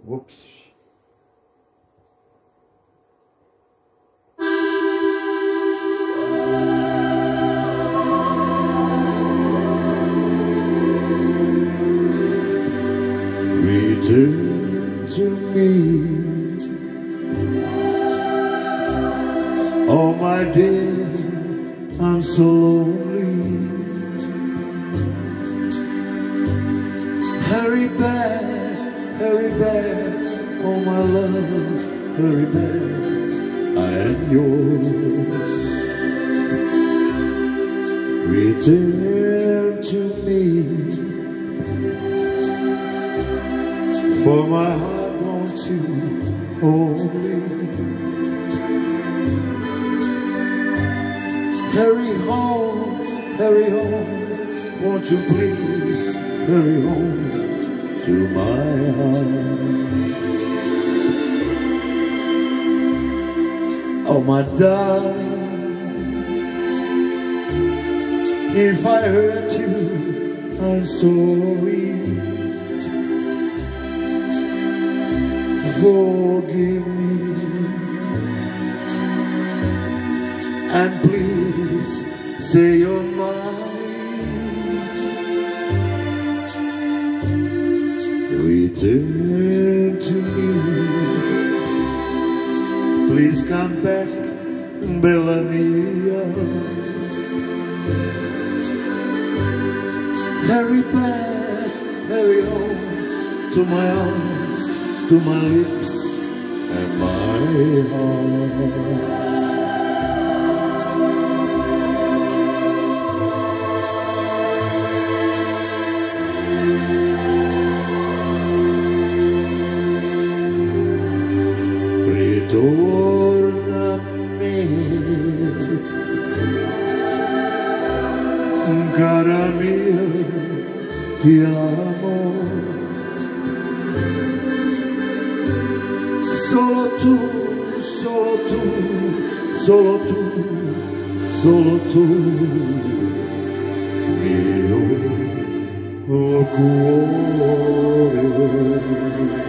Whoops. Return to me, oh my dear, I'm so lonely. Hurry back, oh my love, hurry back, I am yours. Return to me, for my heart wants you only. Hurry home, won't you please hurry home to my house. Oh my darling, if I hurt you, I'm sorry. Forgive me, and please say you're mine. Return to me, please come back, Bella mia. Hurry back, hurry home to my arms, to my lips and my heart. Ritorna a me, cara mia, ti amo. Solo tu, solo tu, solo tu, solo tu, mio cuore.